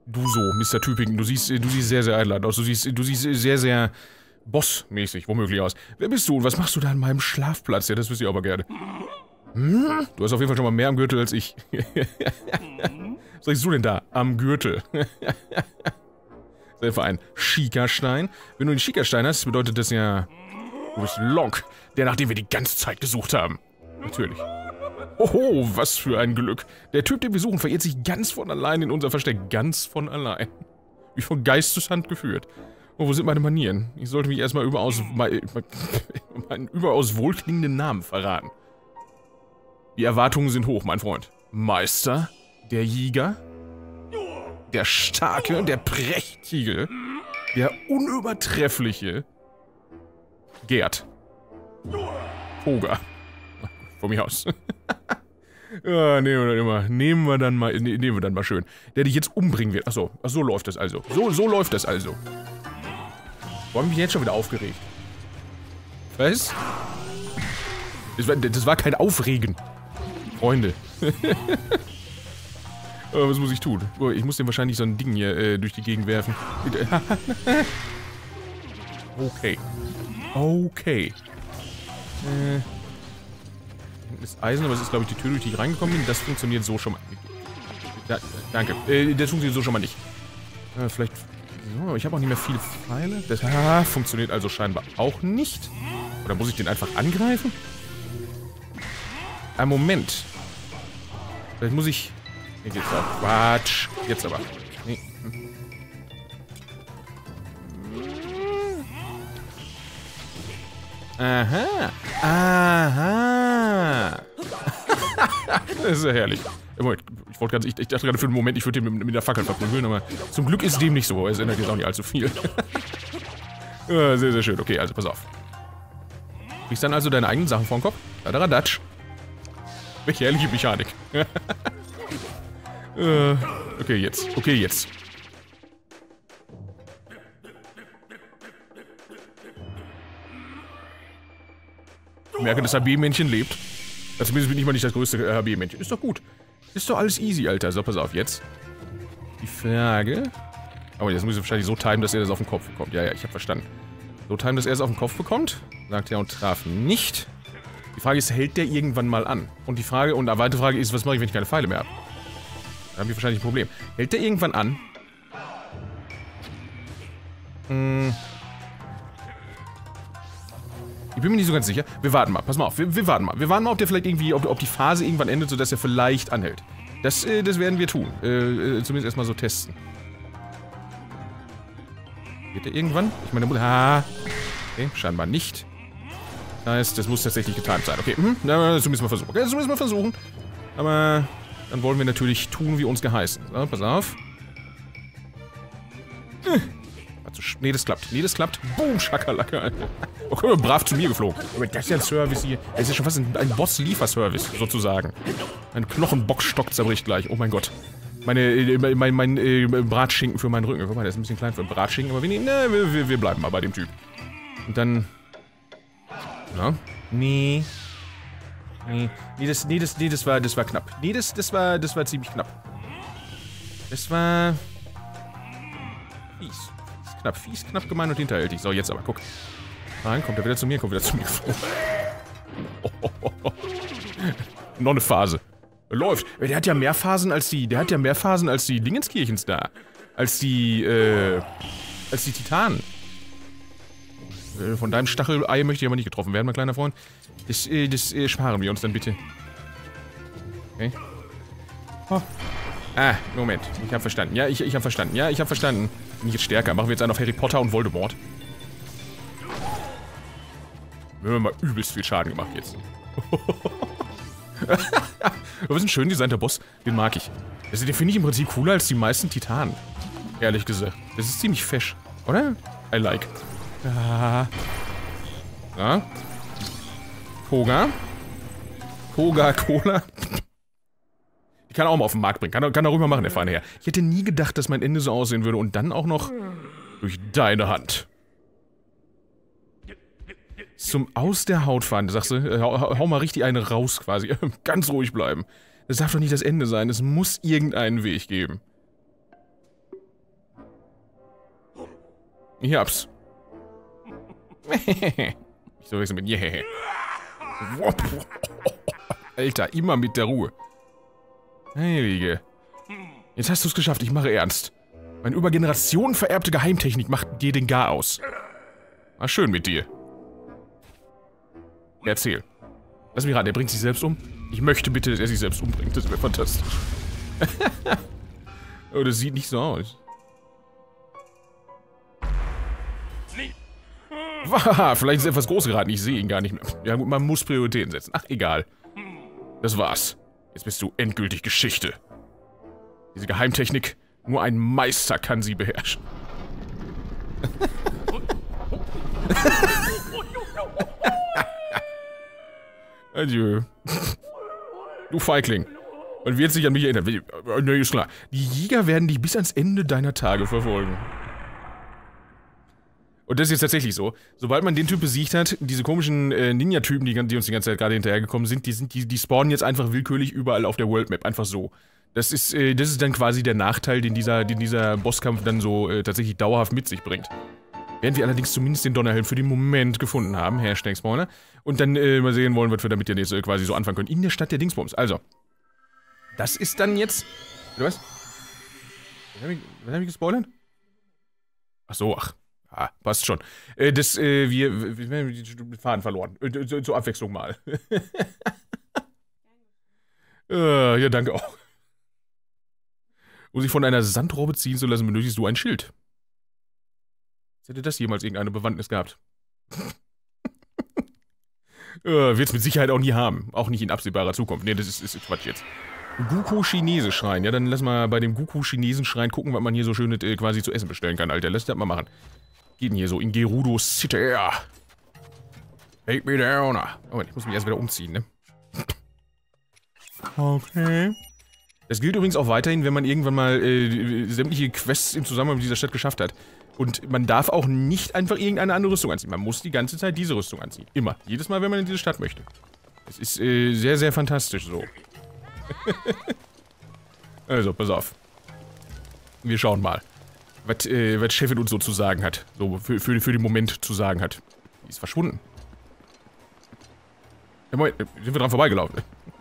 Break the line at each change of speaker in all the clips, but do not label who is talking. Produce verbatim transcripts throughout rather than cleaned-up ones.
Du so, Mister Tübingen, du siehst, du siehst sehr, sehr einladend aus. Du siehst, du siehst sehr, sehr bossmäßig, womöglich aus. Wer bist du und was machst du da an meinem Schlafplatz? Ja, das wüsste ich aber gerne. Hm? Du hast auf jeden Fall schon mal mehr am Gürtel als ich. Was sagst du denn da? Am Gürtel. Das ist ein Schikastein. Wenn du einen Schikastein hast, bedeutet das ja... Du bist Lonk, der nach dem wir die ganze Zeit gesucht haben. Natürlich. Oho, was für ein Glück. Der Typ, den wir suchen, verirrt sich ganz von allein in unser Versteck. Ganz von allein. Wie von Geisteshand geführt. Oh, wo sind meine Manieren? Ich sollte mich erstmal überaus... meinen überaus wohlklingenden Namen verraten. Die Erwartungen sind hoch, mein Freund. Meister, der Jäger, der starke, der prächtige, der unübertreffliche Gerd. Koga. Von mir aus. Ja, nehmen wir dann immer. Nehmen wir dann mal. Ne, nehmen wir dann mal schön. Der dich jetzt umbringen wird. Achso, ach so läuft das also. So, so läuft das also. Wo haben wir jetzt schon wieder aufgeregt? Was? Das war, das war kein Aufregen. Freunde. Oh, was muss ich tun? Oh, ich muss dem wahrscheinlich so ein Ding hier äh, durch die Gegend werfen. Okay. Okay. Äh. Ist Eisen, aber es ist, glaube ich, die Tür, durch die ich reingekommen bin. Das funktioniert so schon mal. Da, danke. Äh, das funktioniert so schon mal nicht. Äh, vielleicht. So, ich habe auch nicht mehr viele Pfeile. Das ah, funktioniert also scheinbar auch nicht. Oder muss ich den einfach angreifen? Ein Moment. Vielleicht muss ich... Hier geht's auch. Quatsch. Jetzt aber. Nee. Aha. Aha. Das ist ja herrlich. Ich wollte ganz, ich, ich dachte gerade für einen Moment, ich würde den mit, mit der Fackel verprügeln, aber zum Glück ist dem nicht so. Es ändert jetzt auch nicht allzu viel. Ja, sehr, sehr schön. Okay, also pass auf. Kriegst dann also deine eigenen Sachen vor den Kopf? Dadadatsch. Welche herrliche Mechanik. äh, okay, jetzt. Okay, jetzt. Ich merke, das H B-Männchen lebt. Also zumindest bin ich mal nicht das größte H B-Männchen. Ist doch gut. Ist doch alles easy, Alter. So, pass auf, jetzt. Die Frage... Oh, jetzt muss ich wahrscheinlich so timen, dass er das auf den Kopf bekommt. Ja, ja, ich habe verstanden. So timen, dass er es auf den Kopf bekommt. Sagt er und traf nicht. Die Frage ist, hält der irgendwann mal an? Und die Frage, und eine weitere Frage ist, was mache ich, wenn ich keine Pfeile mehr habe? Da haben wir wahrscheinlich ein Problem. Hält der irgendwann an? Hm... Ich bin mir nicht so ganz sicher. Wir warten mal. Pass mal auf. Wir, wir warten mal. Wir warten mal, ob der vielleicht irgendwie, ob, ob die Phase irgendwann endet, sodass er vielleicht anhält. Das, äh, das werden wir tun. Äh, äh, zumindest erstmal so testen. Geht der irgendwann? Ich meine, der muss... Ah. Okay, scheinbar nicht. Das heißt, das muss tatsächlich getimt sein. Okay, hm. Na, das müssen wir versuchen. Okay, das müssen wir versuchen. Aber dann wollen wir natürlich tun, wie uns geheißen. So, pass auf. Hm. Nee, das klappt. Nee, das klappt. Boom, Schakalaka. Oh, guck mal, brav zu mir geflogen. Aber das ist ja ein Service hier. Das ist ja schon fast ein, ein Boss-Lieferservice, sozusagen. Ein Knochenbockstock zerbricht gleich. Oh mein Gott. Meine, äh, mein, mein, mein äh, Bratschinken für meinen Rücken. Guck mal, der ist ein bisschen klein für einen Bratschinken, aber wir, nehmen, ne, wir, wir bleiben mal bei dem Typ. Und dann... Na? Nee. Nee. Nee, das, nee, das, nee, das war, das war knapp. Nee, das, das war, das war ziemlich knapp. Das war... Fies. Knapp, fies, knapp, gemein und hinterhältig. So, jetzt aber, guck. Nein, kommt er wieder zu mir, kommt wieder zu mir. Oh, oh, oh, oh. Noch eine Phase. Läuft. Der hat ja mehr Phasen als die, der hat ja mehr Phasen als die Dingenskirchens da. Als die, äh, als die Titanen. Von deinem Stachelei möchte ich aber nicht getroffen werden, mein kleiner Freund. Das, äh, das, äh, sparen wir uns dann bitte. Okay. Oh. Ah, Moment. Ich habe verstanden. Ja, ich, ich habe verstanden. Ja, ich habe verstanden. Bin ich jetzt stärker. Machen wir jetzt einen auf Harry Potter und Voldemort. Wir haben mal übelst viel Schaden gemacht jetzt. Das ist ein schön designter Boss. Den mag ich. Also, den finde ich im Prinzip cooler als die meisten Titanen. Ehrlich gesagt. Das ist ziemlich fesch. Oder? I like. Ah. Ja. Koga. Koga Cola. Die kann er auch mal auf den Markt bringen. Kann er, kann er rüber machen, der feine Herr. Ich hätte nie gedacht, dass mein Ende so aussehen würde. Und dann auch noch durch deine Hand. Zum Aus der Haut fahren. Sagst du, äh, hau, hau mal richtig eine raus quasi. Ganz ruhig bleiben. Das darf doch nicht das Ende sein. Es muss irgendeinen Weg geben. Ich hab's. Ich soll wechseln mit yeah. Alter, immer mit der Ruhe. Heilige. Jetzt hast du es geschafft, ich mache ernst. Meine über Generationen vererbte Geheimtechnik macht dir den Gar aus. War schön mit dir. Erzähl. Lass mich raten, er bringt sich selbst um? Ich möchte bitte, dass er sich selbst umbringt. Das wäre fantastisch. Oh, das sieht nicht so aus. Waha, vielleicht ist er etwas groß geraten, ich sehe ihn gar nicht mehr. Ja gut, man muss Prioritäten setzen. Ach, egal. Das war's. Jetzt bist du endgültig Geschichte. Diese Geheimtechnik, nur ein Meister kann sie beherrschen. Adieu. Du Feigling. Man wird sich an mich erinnern. Ne, ist klar. Die Jäger werden dich bis ans Ende deiner Tage verfolgen. Und das ist jetzt tatsächlich so. Sobald man den Typ besiegt hat, diese komischen äh, Ninja-Typen, die, die uns die ganze Zeit gerade hinterhergekommen sind, die, sind die, die spawnen jetzt einfach willkürlich überall auf der World Map. Einfach so. Das ist, äh, das ist dann quasi der Nachteil, den dieser, den dieser Bosskampf dann so äh, tatsächlich dauerhaft mit sich bringt. Während wir allerdings zumindest den Donnerhelm für den Moment gefunden haben, Hashtag Spawner, und dann äh, mal sehen wollen, was wir damit jetzt äh, quasi so anfangen können. In der Stadt der Dingsbums. Also, das ist dann jetzt... Oder was? Was hab ich, was hab ich gespoilert? Ach so, ach. Ah, passt schon. Äh, das, äh, wir, wir, wir haben den Faden verloren. Äh, zur, zur Abwechslung mal. äh, ja, danke auch. Um sich von einer Sandrobbe ziehen zu lassen, benötigst du ein Schild. Hätte das jemals irgendeine Bewandtnis gehabt? äh, Wird's mit Sicherheit auch nie haben. Auch nicht in absehbarer Zukunft. Ne, das ist, ist Quatsch jetzt. Guku-Chinese-Schrein. Ja, dann lass mal bei dem Guku-Chinesen-Schrein gucken, was man hier so schön äh, quasi zu essen bestellen kann, Alter. Lass das mal machen. Geht denn hier so in Gerudo City? Take me down. Oh, ich muss mich erst wieder umziehen, ne? Okay. Das gilt übrigens auch weiterhin, wenn man irgendwann mal äh, sämtliche Quests im Zusammenhang mit dieser Stadt geschafft hat. Und man darf auch nicht einfach irgendeine andere Rüstung anziehen. Man muss die ganze Zeit diese Rüstung anziehen. Immer. Jedes Mal, wenn man in diese Stadt möchte. Das ist äh, sehr, sehr fantastisch so. Also, pass auf. Wir schauen mal, was, äh, was Chefin uns so zu sagen hat. So, für, für, für den Moment zu sagen hat. Die ist verschwunden. Ja, Moment, sind wir dran vorbeigelaufen?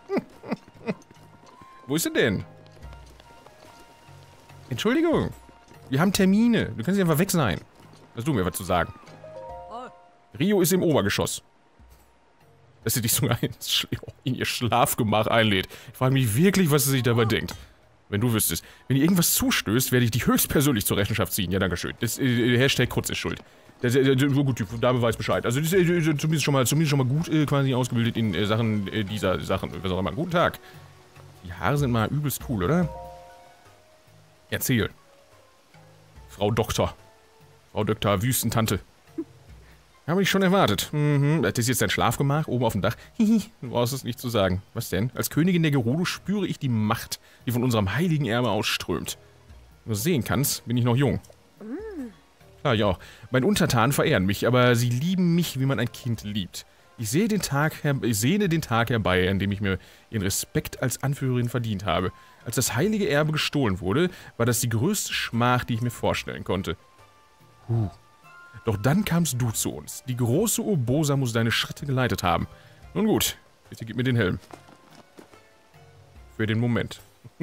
Wo ist sie denn? Entschuldigung. Wir haben Termine. Du kannst nicht einfach weg sein. Lass du mir was zu sagen. Rio ist im Obergeschoss. Dass sie dich sogar in ihr Schlafgemach einlädt. Ich frage mich wirklich, was sie sich dabei denkt. Wenn du wüsstest. Wenn ihr irgendwas zustößt, werde ich dich höchstpersönlich zur Rechenschaft ziehen. Ja, danke schön. Das äh, Hashtag Krutz ist schuld. Das, äh, so gut, die Dame weiß Bescheid. Also, das ist äh, zumindest, schon mal, zumindest schon mal gut äh, quasi ausgebildet in äh, Sachen äh, dieser Sachen. Was auch immer. Guten Tag. Die Haare sind mal übelst cool, oder? Erzähl. Frau Doktor. Frau Doktor Wüstentante. Habe ich schon erwartet. Mhm. Das ist jetzt dein Schlafgemach, oben auf dem Dach. Hihi, du brauchst es nicht zu sagen. Was denn? Als Königin der Gerudo spüre ich die Macht, die von unserem heiligen Erbe ausströmt. Wie du sehen kannst, bin ich noch jung. Klar, ich auch. Meine Untertanen verehren mich, aber sie lieben mich, wie man ein Kind liebt. Ich sehe den Tag her ich sehne den Tag herbei, an dem ich mir ihren Respekt als Anführerin verdient habe. Als das heilige Erbe gestohlen wurde, war das die größte Schmach, die ich mir vorstellen konnte. Huh. Doch dann kamst du zu uns. Die große Urbosa muss deine Schritte geleitet haben. Nun gut, bitte gib mir den Helm. Für den Moment.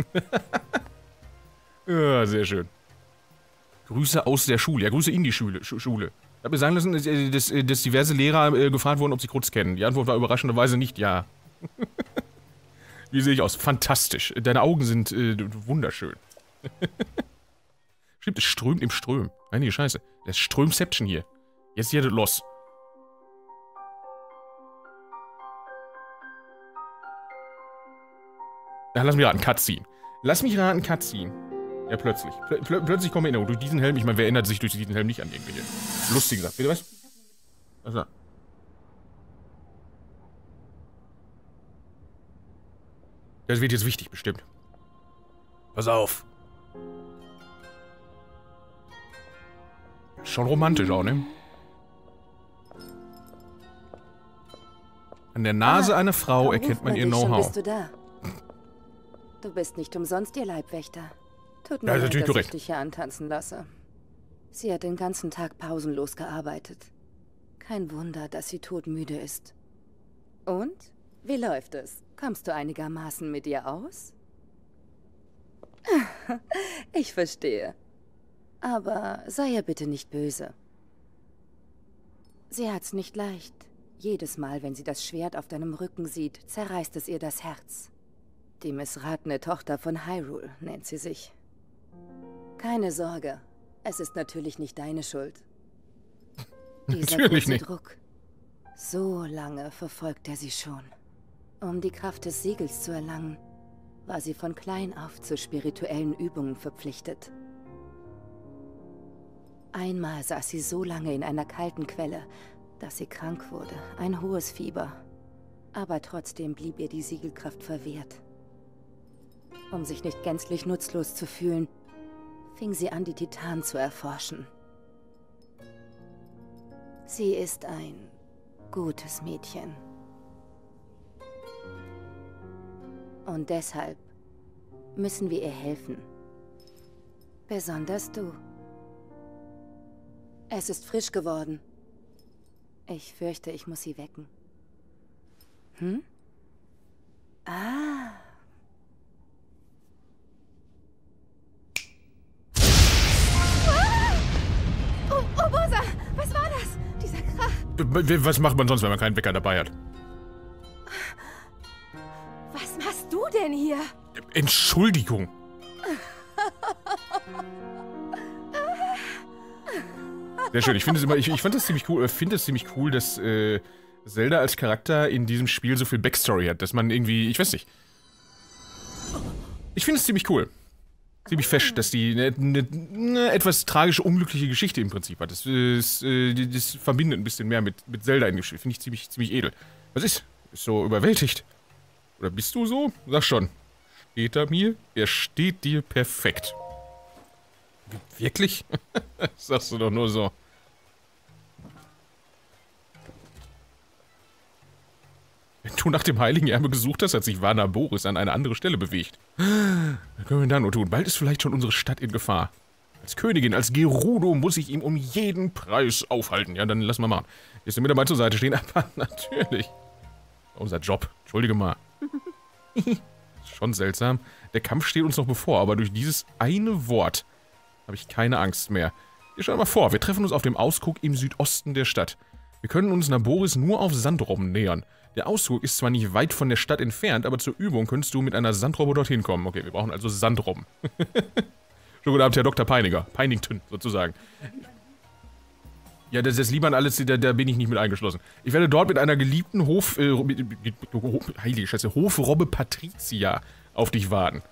Ja, sehr schön. Grüße aus der Schule. Ja, Grüße in die Schule. Sch Schule. Ich habe mir sagen lassen, dass, dass, dass diverse Lehrer äh, gefragt wurden, ob sie Krutz kennen. Die Antwort war überraschenderweise nicht ja. Wie sehe ich aus? Fantastisch. Deine Augen sind äh, wunderschön. Stimmt, es strömt im Ström. Einige Scheiße. Das ist Strömception hier. Jetzt hier los. Ja, lass mich raten, Cutscene. Lass mich raten, Cutscene. Ja, plötzlich. Plö plö plötzlich kommen Erinnerungen. Durch diesen Helm, ich meine, wer erinnert sich durch diesen Helm nicht an irgendwelche lustigen Sachen? Bitte was? Also. Das wird jetzt wichtig, bestimmt. Pass auf. Schon romantisch auch, ne? An der Nase einer Frau erkennt man ihr Know-how.
Bist du da? Du bist nicht umsonst ihr Leibwächter. Tut mir
Ja,
leid,
natürlich
dass
korrekt.
ich dich hier antanzen lasse. Sie hat den ganzen Tag pausenlos gearbeitet. Kein Wunder, dass sie todmüde ist. Und? Wie läuft es? Kommst du einigermaßen mit ihr aus? Ich verstehe. Aber sei ihr bitte nicht böse. Sie hat's nicht leicht. Jedes Mal, wenn sie das Schwert auf deinem Rücken sieht, zerreißt es ihr das Herz. Die missratene Tochter von Hyrule nennt sie sich. Keine Sorge, es ist natürlich nicht deine Schuld. Dieser
natürlich
große
nicht.
Druck. So lange verfolgt er sie schon. Um die Kraft des Siegels zu erlangen, war sie von klein auf zu spirituellen Übungen verpflichtet. Einmal saß sie so lange in einer kalten Quelle, dass sie krank wurde, ein hohes Fieber. Aber trotzdem blieb ihr die Siegelkraft verwehrt. Um sich nicht gänzlich nutzlos zu fühlen, fing sie an, die Titanen zu erforschen. Sie ist ein gutes Mädchen. Und deshalb müssen wir ihr helfen. Besonders du. Es ist frisch geworden. Ich fürchte, ich muss sie wecken. Hm? Ah. Oh, Urbosa! Was war das? Dieser Krach.
Was macht man sonst, wenn man keinen Wecker dabei hat?
Was machst du denn hier?
Entschuldigung. Sehr schön. Ich finde es immer, ich, ich fand das ziemlich cool, finde es ziemlich cool, dass äh, Zelda als Charakter in diesem Spiel so viel Backstory hat, dass man irgendwie, ich weiß nicht. Ich finde es ziemlich cool. Ziemlich fesch, dass die eine ne, ne etwas tragische, unglückliche Geschichte im Prinzip hat. Das, das, das, das verbindet ein bisschen mehr mit, mit Zelda in dem Spiel. Finde ich ziemlich, ziemlich edel. Was ist? Ist so überwältigt? Oder bist du so? Sag schon. Steht er mir? Er steht dir perfekt. Wirklich? Das sagst du doch nur so. Wenn du nach dem heiligen Erbe gesucht hast, hat sich Vana Boris an eine andere Stelle bewegt. Was können wir da nur tun? Bald ist vielleicht schon unsere Stadt in Gefahr. Als Königin, als Gerudo muss ich ihm um jeden Preis aufhalten. Ja, dann lass mal machen. Willst du mir dabei zur Seite stehen? Aber natürlich. Unser Job. Entschuldige mal. Schon seltsam. Der Kampf steht uns noch bevor, aber durch dieses eine Wort habe ich keine Angst mehr. Ihr schaut mal vor, wir treffen uns auf dem Ausguck im Südosten der Stadt. Wir können uns Naboris nur auf Sandrobben nähern. Der Ausguck ist zwar nicht weit von der Stadt entfernt, aber zur Übung könntest du mit einer Sandrobbe dorthin kommen. Okay, wir brauchen also Sandrobben. Schon guten Abend, Herr Doktor Peiniger. Peinington, sozusagen. Ja, das ist lieber an alles, da, da bin ich nicht mit eingeschlossen. Ich werde dort mit einer geliebten Hof... Äh, mit, mit, mit, heilige Scheiße, Hofrobbe Patricia auf dich warten.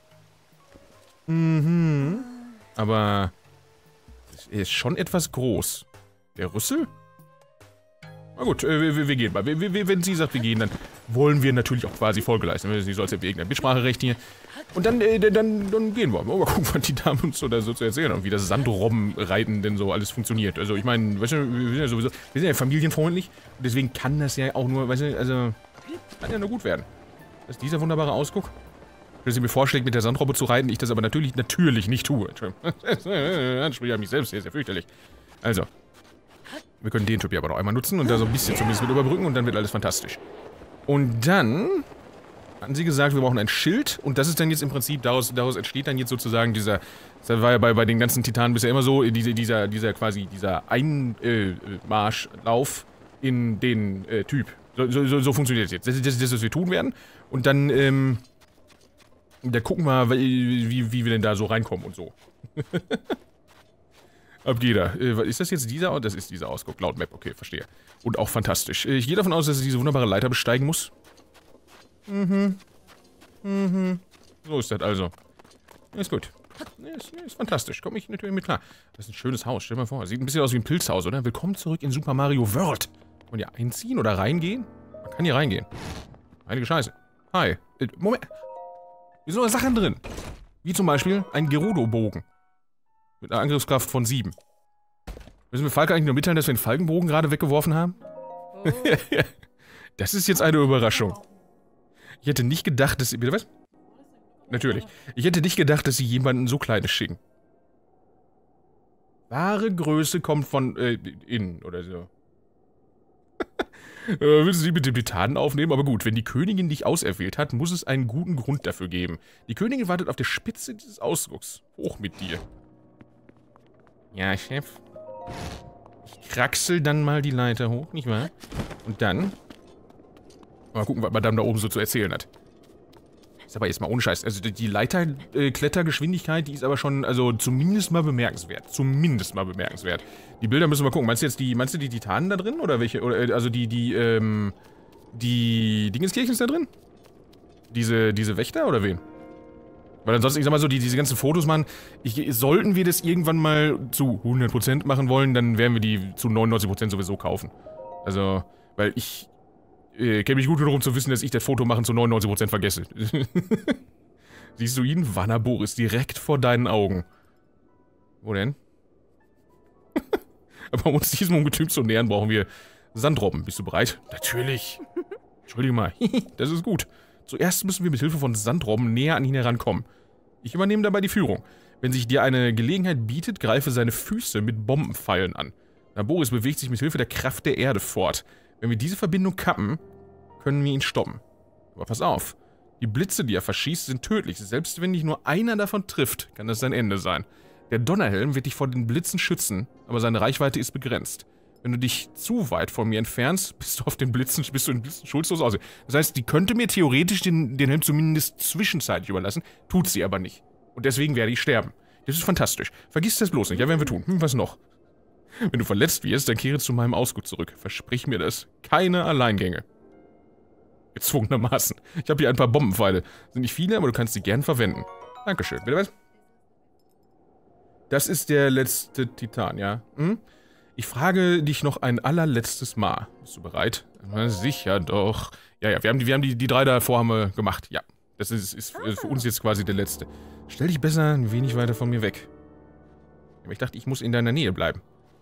Mhm. Aber... er ist schon etwas groß. Der Rüssel? Na gut, äh, wir, wir gehen mal. Wir, wir, wenn sie sagt, wir gehen, dann wollen wir natürlich auch quasi Folge leisten. Sie soll es ja wegen der Mitspracherecht hier. Und dann, äh, dann, dann gehen wir. Mal gucken, was die Damen uns so, da so zu erzählen haben, wie das Sandrobbenreiten denn so alles funktioniert. Also ich meine, weißt du, wir sind ja sowieso, wir sind ja familienfreundlich. Und deswegen kann das ja auch nur, weißt du, also, kann ja nur gut werden. Das ist dieser wunderbare Ausguck. Wenn sie mir vorschlägt, mit der Sandrobbe zu reiten, ich das aber natürlich, natürlich nicht tue. Das spricht ja mich selbst, sehr, sehr fürchterlich. Also. Wir können den Typ hier aber noch einmal nutzen und da so ein bisschen zumindest mit überbrücken und dann wird alles fantastisch. Und dann hatten sie gesagt, wir brauchen ein Schild und das ist dann jetzt im Prinzip, daraus, daraus entsteht dann jetzt sozusagen dieser, das war ja bei, bei den ganzen Titanen bisher immer so, diese, dieser, dieser quasi, dieser Einmarschlauf äh, in den äh, Typ. So, so, so funktioniert es jetzt. Das ist das, das, was wir tun werden. Und dann, ähm, da gucken wir, wie, wie, wie wir denn da so reinkommen und so. Ab jeder. Äh, ist das jetzt dieser? Das ist dieser Ausguck. Laut Map. Okay, verstehe. Und auch fantastisch. Ich gehe davon aus, dass er diese wunderbare Leiter besteigen muss. Mhm. Mhm. So ist das also. Ist gut. Ist, ist fantastisch. Komme ich natürlich mit klar. Das ist ein schönes Haus. Stell dir mal vor. Sieht ein bisschen aus wie ein Pilzhaus, oder? Willkommen zurück in Super Mario World. Kann man hier einziehen oder reingehen? Man kann hier reingehen. Heilige Scheiße. Hi. Äh, Moment. Hier sind noch Sachen drin. Wie zum Beispiel ein Gerudo-Bogen. Mit einer Angriffskraft von sieben. Müssen wir Falke eigentlich nur mitteilen, dass wir den Falkenbogen gerade weggeworfen haben? Oh. Das ist jetzt eine Überraschung. Ich hätte nicht gedacht, dass sie... Bitte was? Natürlich. Ich hätte nicht gedacht, dass sie jemanden so Kleines schicken. Wahre Größe kommt von, äh, innen oder so. äh, willst du sie mit dem Titan aufnehmen? Aber gut, wenn die Königin dich auserwählt hat, muss es einen guten Grund dafür geben. Die Königin wartet auf der Spitze dieses Ausdrucks. Hoch mit dir. Ja, Chef. Ich kraxel dann mal die Leiter hoch, nicht wahr? Und dann... Mal gucken, was Madame da oben so zu erzählen hat. Ist aber jetzt mal ohne Scheiß. Also die Leiter-Klettergeschwindigkeit, die ist aber schon, also zumindest mal bemerkenswert. Zumindest mal bemerkenswert. Die Bilder müssen wir gucken. Meinst du jetzt die, meinst du die Titanen da drin? Oder welche, oder, also die, die, ähm, die Dingenskirchen ist da drin? Diese, diese Wächter oder wen? Weil ansonsten, ich sag mal so, die, diese ganzen Fotos, Mann, ich, sollten wir das irgendwann mal zu hundert Prozent machen wollen, dann werden wir die zu neunundneunzig Prozent sowieso kaufen. Also, weil ich... Ich kenne mich gut genug, um zu wissen, dass ich das Foto machen zu neunundneunzig Prozent vergesse. Siehst du ihn? Wanner Boris, direkt vor deinen Augen. Wo denn? Aber um uns diesem Ungetüm zu nähern, brauchen wir Sandrobben. Bist du bereit? Natürlich. Entschuldige mal. Das ist gut. Zuerst müssen wir mit Hilfe von Sandrobben näher an ihn herankommen. Ich übernehme dabei die Führung. Wenn sich dir eine Gelegenheit bietet, greife seine Füße mit Bombenpfeilen an. Na, Boris bewegt sich mit Hilfe der Kraft der Erde fort. Wenn wir diese Verbindung kappen, können wir ihn stoppen. Aber pass auf, die Blitze, die er verschießt, sind tödlich. Selbst wenn dich nur einer davon trifft, kann das sein Ende sein. Der Donnerhelm wird dich vor den Blitzen schützen, aber seine Reichweite ist begrenzt. Wenn du dich zu weit von mir entfernst, bist du auf den Blitzen, bist du in den Blitzen schutzlos aus. Das heißt, die könnte mir theoretisch den, den Helm zumindest zwischenzeitlich überlassen, tut sie aber nicht. Und deswegen werde ich sterben. Das ist fantastisch. Vergiss das bloß nicht. Ja, werden wir tun. Hm, was noch? Wenn du verletzt wirst, dann kehre zu meinem Ausgut zurück. Versprich mir das. Keine Alleingänge. Gezwungenermaßen. Ich habe hier ein paar Bombenpfeile. Sind nicht viele, aber du kannst sie gern verwenden. Dankeschön. Bitte was? Das ist der letzte Titan, ja? Hm? Ich frage dich noch ein allerletztes Mal. Bist du bereit? Na, sicher doch. Ja, ja, wir haben die, wir haben die, die drei davor haben wir gemacht. Ja, das ist, ist für uns jetzt quasi der letzte. Stell dich besser ein wenig weiter von mir weg. Aber ich dachte, ich muss in deiner Nähe bleiben.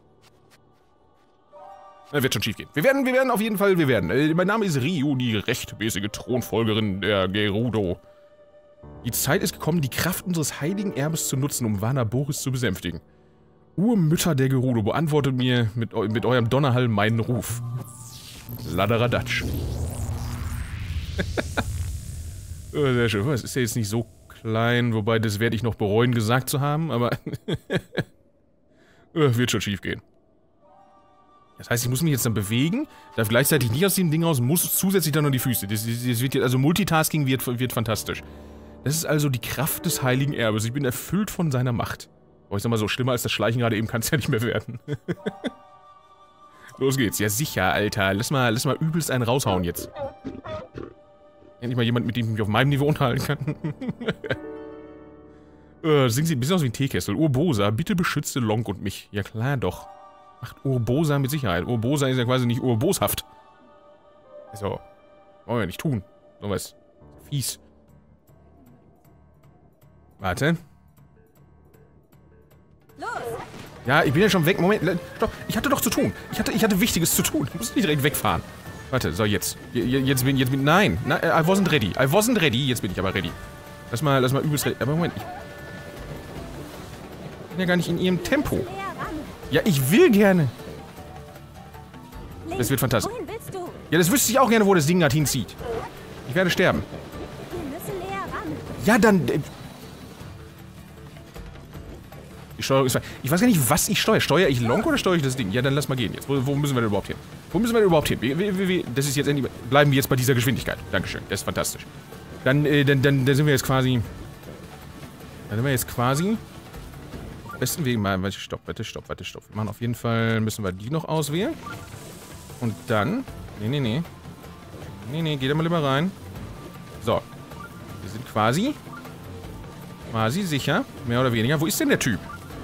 Das wird schon schief gehen. Wir werden, wir werden auf jeden Fall, wir werden. Äh, mein Name ist Ryu, die rechtmäßige Thronfolgerin der Gerudo. Die Zeit ist gekommen, die Kraft unseres heiligen Erbes zu nutzen, um Wanner Boris zu besänftigen. Urmütter der Gerudo, beantwortet mir mit, mit eurem Donnerhall meinen Ruf. Laderadatsch. Oh, sehr schön. Es ist ja jetzt nicht so klein, wobei das werde ich noch bereuen, gesagt zu haben, aber wird schon schief gehen. Das heißt, ich muss mich jetzt dann bewegen, darf gleichzeitig nicht aus dem Ding raus, muss zusätzlich dann noch die Füße. Das, das, das wird jetzt, also Multitasking wird, wird fantastisch. Das ist also die Kraft des heiligen Erbes. Ich bin erfüllt von seiner Macht. Aber ich sag mal so, schlimmer als das Schleichen gerade eben kann es ja nicht mehr werden. Los geht's. Ja sicher, Alter. Lass mal, lass mal übelst einen raushauen jetzt. Endlich mal jemand, mit dem ich mich auf meinem Niveau unterhalten kann. äh, singen Sie ein bisschen aus wie ein Teekessel. Urbosa, bitte beschütze Lonk und mich. Ja klar doch. Macht Urbosa mit Sicherheit. Urbosa ist ja quasi nicht urboshaft. Also, wollen wir nicht tun. So was. Fies. Warte.
Los!
Ja, ich bin ja schon weg. Moment, stopp. Ich hatte doch zu tun. Ich hatte, ich hatte Wichtiges zu tun. Ich muss nicht direkt wegfahren. Warte, so jetzt. Jetzt bin, jetzt bin, nein. Nein, I wasn't ready. I wasn't ready. Jetzt bin ich aber ready. Lass mal, lass mal übelst ready. Aber Moment, ich bin ja gar nicht in ihrem Tempo. Ja, ich will gerne. Das wird fantastisch. Ja, das wüsste ich auch gerne, wo das Ding gerade hinzieht. Ich werde sterben. Ja, dann... Äh, die Steuerung ist... Ich weiß gar nicht, was ich steuere. Steuere ich Lonk oder steuere ich das Ding? Ja, dann lass mal gehen jetzt. Wo, wo müssen wir denn überhaupt hin? Wo müssen wir denn überhaupt hin? Wir, wir, wir, das ist jetzt endlich... Bleiben wir jetzt bei dieser Geschwindigkeit. Dankeschön. Das ist fantastisch. Dann, äh, dann, dann, dann sind wir jetzt quasi... Dann sind wir jetzt quasi... Besten Weg mal, warte, stopp, warte, stopp, warte, stopp. Wir machen auf jeden Fall, müssen wir die noch auswählen. Und dann, nee, nee, nee. Nee, nee, geh da mal lieber rein. So. Wir sind quasi, quasi sicher, mehr oder weniger. Wo ist denn der Typ?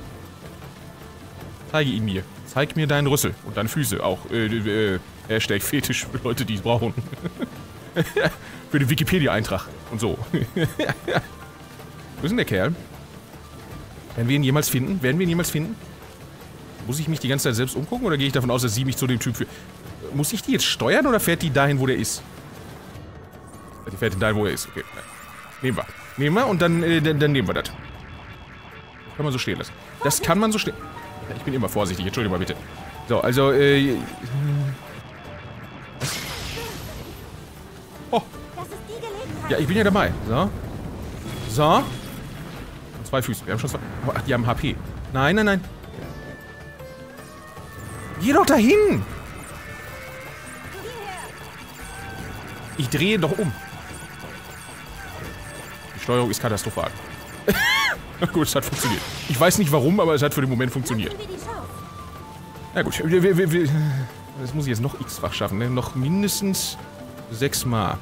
Zeige ihn mir. Zeig mir deinen Rüssel und deine Füße auch. Äh, äh, Hashtag Fetisch für Leute, die es brauchen. Für den Wikipedia-Eintrag und so. Wo ist denn der Kerl? Werden wir ihn jemals finden? Werden wir ihn jemals finden? Muss ich mich die ganze Zeit selbst umgucken oder gehe ich davon aus, dass sie mich zu dem Typ führt? Muss ich die jetzt steuern oder fährt die dahin, wo der ist? Die fährt dahin, wo er ist. Okay. Nehmen wir. Nehmen wir und dann, äh, dann, dann nehmen wir das. Kann man so stehen lassen. Das kann man so stehen. Ich bin immer vorsichtig, entschuldige mal bitte. So, also, äh... Oh. Ja, ich bin ja dabei. So. So. Zwei Füße. Wir haben schon zwei... Ach, die haben H P. Nein, nein, nein. Geh doch dahin! Ich drehe doch um. Die Steuerung ist katastrophal. Gut, es hat funktioniert. Ich weiß nicht warum, aber es hat für den Moment funktioniert. Na gut, wir, wir, wir, das muss ich jetzt noch x-fach schaffen, ne? Noch mindestens sechsmal.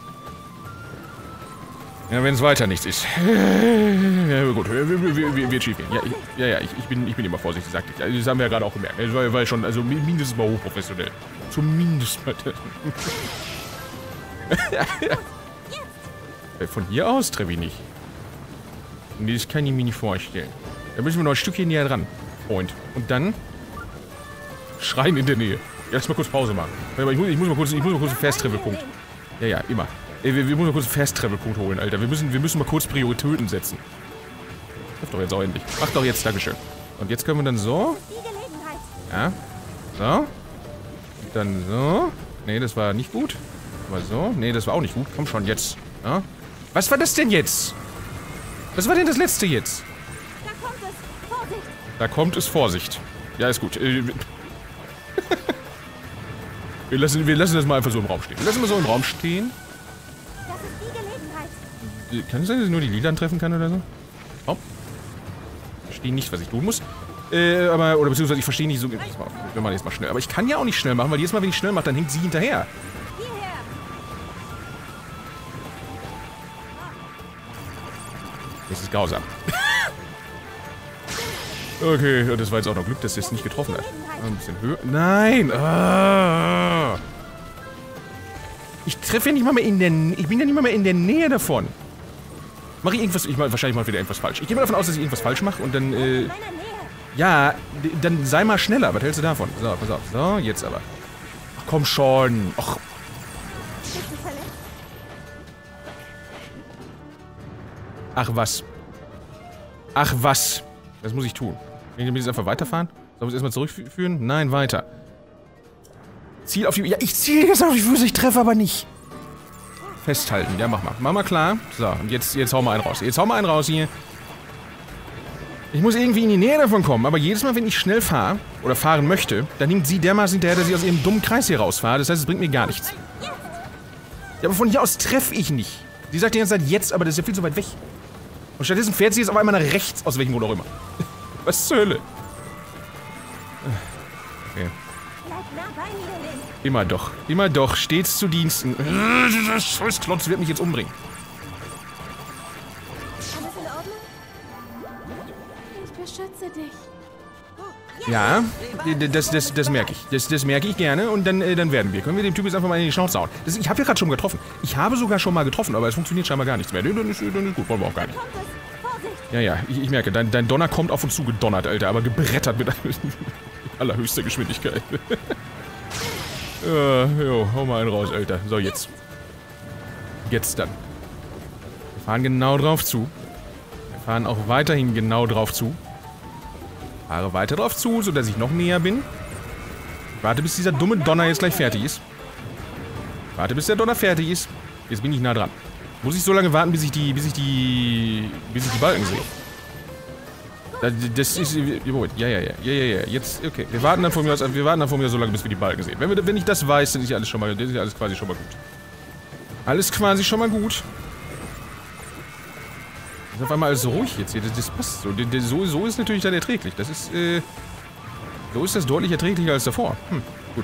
Ja, wenn es weiter nichts ist. Ja, gut, wird schief gehen. Ja, ich, ja, ja ich, ich, bin, ich bin immer vorsichtig, sagte ich. Das haben wir ja gerade auch gemerkt. Das war, war schon, also mindestens mal hochprofessionell. Zumindest mal. Von hier aus treffe ich nicht. Nee, das kann ich mir nicht vorstellen. Da müssen wir noch ein Stückchen näher dran, Freund. Und dann schreien in der Nähe. Ja, lass mal kurz Pause machen. Ich muss, ich muss mal kurz, ich muss mal kurz einen Fast-Travel-Punkt. Ja, ja, immer. Wir, wir müssen mal kurz einen Fast-Travel-Punkt holen, Alter. Wir müssen, wir müssen mal kurz Prioritäten setzen. Mach doch jetzt auch endlich. Mach doch jetzt, Dankeschön. Und jetzt können wir dann so. Ja. So. Und dann so. Nee, das war nicht gut. Aber so. Nee, das war auch nicht gut. Komm schon, jetzt. Ja. Was war das denn jetzt? Was war denn das letzte jetzt?
Da kommt es. Vorsicht.
Da kommt es. Vorsicht. Ja, ist gut. Äh, wir, lassen, wir lassen das mal einfach so im Raum stehen. Wir lassen mal so im Raum stehen.
Das ist die Gelegenheit.
Kann es sein, dass ich nur die Lilan treffen kann oder so? Oh. Ich verstehe nicht, was ich tun muss. Äh, aber, oder beziehungsweise ich verstehe nicht so... Wir machen jetzt mal schnell. Aber ich kann ja auch nicht schnell machen, weil jedes Mal, wenn ich schnell mache, dann hängt sie hinterher.
Hierher.
Das ist grausam. Okay, das war jetzt auch noch Glück, dass er es nicht getroffen hat. Ein bisschen höher. Nein! Ah. Ich treffe ja nicht mal mehr in der... Ich bin ja nicht mal mehr in der Nähe davon. Mache ich irgendwas... Ich meine, wahrscheinlich mal wieder irgendwas falsch. Ich gehe mal davon aus, dass ich irgendwas falsch mache und dann... Äh, ja, dann sei mal schneller. Was hältst du davon? So, pass auf. So, jetzt aber. Ach, komm schon. Ach. Ach was. Ach was. Das muss ich tun. Will ich jetzt einfach weiterfahren? Sollen wir es erstmal zurückführen? Nein, weiter. Ziel auf die... Ja, ich ziele jetzt auf die Füße, ich treffe aber nicht. Festhalten. Ja, mach mal. Mach mal klar. So, und jetzt, jetzt hau mal einen raus. Jetzt hau mal einen raus hier. Ich muss irgendwie in die Nähe davon kommen, aber jedes Mal, wenn ich schnell fahre, oder fahren möchte, dann nimmt sie dermaßen hinterher, dass ich aus ihrem dummen Kreis hier rausfahre. Das heißt, es bringt mir gar nichts. Ja, aber von hier aus treffe ich nicht. Sie sagt die ganze Zeit jetzt, aber das ist ja viel zu weit weg. Und stattdessen fährt sie jetzt auf einmal nach rechts, aus welchem Grund auch immer. Was zur Hölle? Okay. Immer doch. Immer doch. Stets zu Diensten. Dieser Scheißklotz wird mich jetzt umbringen.
Alles in Ordnung? Ich beschütze dich.
Ja, das, das, das merke ich. Das, das merke ich gerne und dann, äh, dann werden wir. Können wir dem Typ jetzt einfach mal in die Schnauze hauen? Das, ich habe ja gerade schon mal getroffen. Ich habe sogar schon mal getroffen, aber es funktioniert scheinbar gar nichts mehr. Nee, dann ist, dann ist gut, wollen wir auch gar nicht. Ja, ja, ich, ich merke, dein, dein Donner kommt auf uns zu gedonnert, Alter, aber gebrettert mit allerhöchster Geschwindigkeit. äh, jo, hau mal einen raus, Alter. So, jetzt. Jetzt dann. Wir fahren genau drauf zu. Wir fahren auch weiterhin genau drauf zu. Fahre weiter drauf zu, sodass ich noch näher bin. Warte, bis dieser dumme Donner jetzt gleich fertig ist. Warte, bis der Donner fertig ist. Jetzt bin ich nah dran. Muss ich so lange warten, bis ich die, bis ich die, bis ich die Balken sehe? Das ist, ja, ja, ja, ja, ja, ja, jetzt, okay. Wir warten dann von mir aus, wir warten dann von mir aus so lange, bis wir die Balken sehen. Wenn, wir, wenn ich das weiß, dann ist ja alles schon mal, dann ist ja alles quasi schon mal gut. Alles quasi schon mal gut. Das ist auf einmal alles so ruhig jetzt hier, das, das passt so. so. So ist natürlich dann erträglich. Das ist, äh, so ist das deutlich erträglicher als davor. Hm, gut.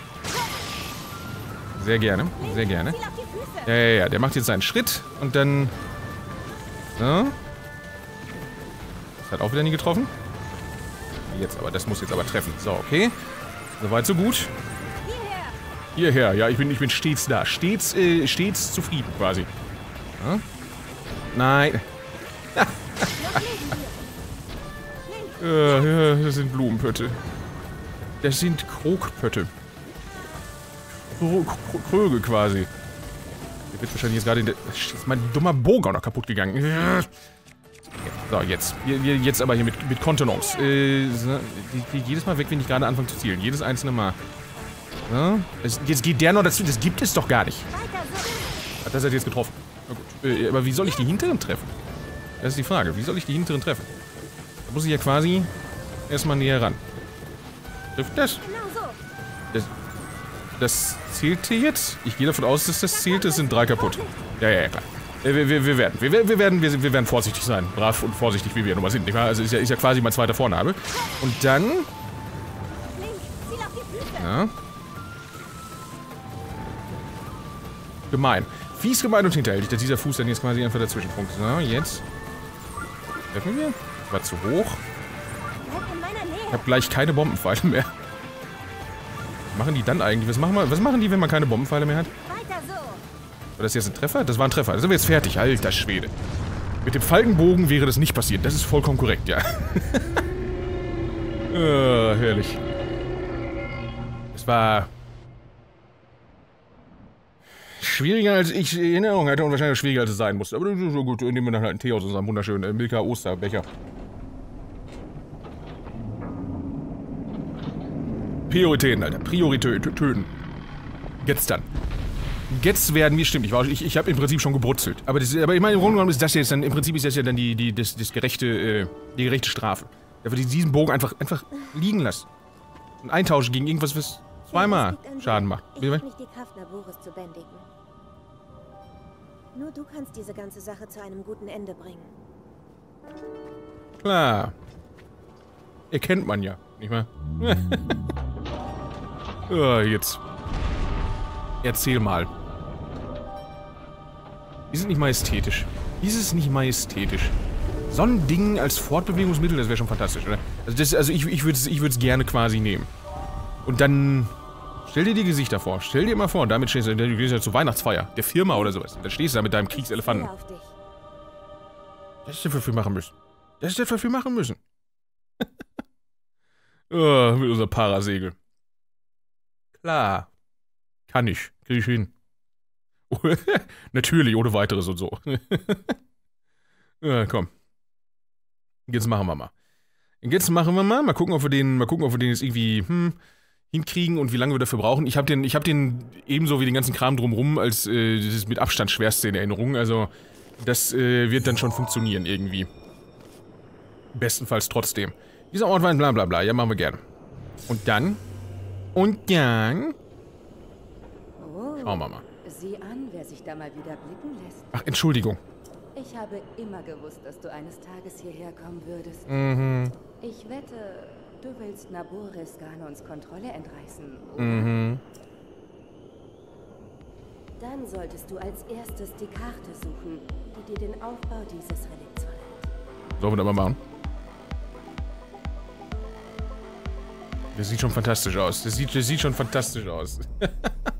Sehr gerne, sehr gerne. Ja, ja, ja, der macht jetzt seinen Schritt und dann... So. Das hat auch wieder nie getroffen. Jetzt aber, das muss jetzt aber treffen. So, okay. Soweit, so gut. Hierher, ja, ich bin, ich bin stets da. Stets, äh, stets zufrieden quasi. Ja? Nein. Ja, ja, das sind Blumenpötte. Das sind Krogpötte. Kröge quasi. Der wird wahrscheinlich jetzt gerade in der... Ist mein dummer Bogen auch noch kaputt gegangen. Okay. So, jetzt. Jetzt aber hier mit, mit Kontenance. Äh, die geht jedes Mal weg, wenn ich gerade anfange zu zielen. Jedes einzelne Mal. So. Das, jetzt geht der noch dazu. Das gibt es doch gar nicht. Hat das jetzt getroffen? Na gut. Äh, aber wie soll ich die hinteren treffen? Das ist die Frage. Wie soll ich die hinteren treffen? Da muss ich ja quasi erstmal näher ran. Trifft das? Das, das zählte jetzt? Ich gehe davon aus, dass das zählt. Es sind drei kaputt. Ja, ja, ja, klar. Wir, wir, wir werden, wir, wir, werden, wir, wir werden vorsichtig sein. Brav und vorsichtig, wie wir nun mal sind, nicht wahr? Also ist ja, ist ja quasi mein zweiter Vorname. Und dann... Ja. Gemein. Fies, gemein und hinterhältig, dass dieser Fuß dann jetzt quasi einfach dazwischen funkt. So, jetzt. Treffen wir? War zu hoch. Ich habe gleich keine Bombenpfeile mehr. Was machen die dann eigentlich? Was machen, wir, was machen die, wenn man keine Bombenpfeile mehr hat? War das jetzt ein Treffer? Das war ein Treffer. Da sind wir jetzt fertig. Alter Schwede. Mit dem Falkenbogen wäre das nicht passiert. Das ist vollkommen korrekt, ja. äh, herrlich. Es war... schwieriger, als ich in Erinnerung hatte und wahrscheinlich schwieriger, als es sein musste. Aber das ist so gut. Nehmen wir dann halt einen Tee aus unserem wunderschönen äh, Milka Osterbecher. Prioritäten, Alter. Prioritäten. Jetzt dann. Jetzt werden wir, stimmt, ich, war, ich, ich habe im Prinzip schon gebrutzelt. Aber, das, aber ich meine, im Grunde genommen ist das jetzt dann, im Prinzip ist das ja dann die, die, das, das gerechte, äh, die gerechte Strafe. Dafür diesen Bogen einfach, einfach liegen lassen. Und eintauschen gegen irgendwas, was zweimal Schaden macht.
Ich habe nicht die Kraft, Naboris zu bändigen. Nur du kannst diese ganze Sache zu einem guten Ende bringen.
Klar. Erkennt man ja, nicht wahr? Ja, jetzt. Erzähl mal. Die sind nicht majestätisch. Dies ist nicht majestätisch. So ein Ding als Fortbewegungsmittel, das wäre schon fantastisch, oder? Also, das, also ich, ich würde es ich würd's gerne quasi nehmen. Und dann... Stell dir die Gesichter vor. Stell dir mal vor, damit stehst du, du gehst ja zur Weihnachtsfeier, der Firma oder sowas. Dann stehst du da mit deinem Kriegselefanten. Das ist dafür viel machen müssen. Das ist dafür viel machen müssen. Oh, mit unser Parasegel. Klar. Kann ich. Krieg ich hin. Natürlich, ohne weiteres und so. Ja, komm. Jetzt machen wir mal. Jetzt machen wir mal. Mal gucken, ob wir den, mal gucken, ob wir den jetzt irgendwie, hm, hinkriegen und wie lange wir dafür brauchen. Ich habe den, ich habe den ebenso wie den ganzen Kram drumrum als äh, das ist mit Abstand schwerste in Erinnerung. Also das äh, wird dann schon funktionieren irgendwie. Bestenfalls trotzdem. Dieser Ort war ein bla bla bla. Ja, machen wir gerne. Und dann? Und dann?
Oh,
schauen wir mal.
Sieh an, wer sich da mal wieder blicken lässt.
Ach, Entschuldigung.
Ich habe immer gewusst, dass du eines Tages hierher kommen würdest.
Mhm.
Ich wette, du willst Naboris Ganons Kontrolle entreißen, oder?
Mhm.
Dann solltest du als erstes die Karte suchen, die dir den Aufbau dieses Relikts verrät.
Sollen wir das mal machen? Das sieht schon fantastisch aus. Das sieht, das sieht schon fantastisch aus.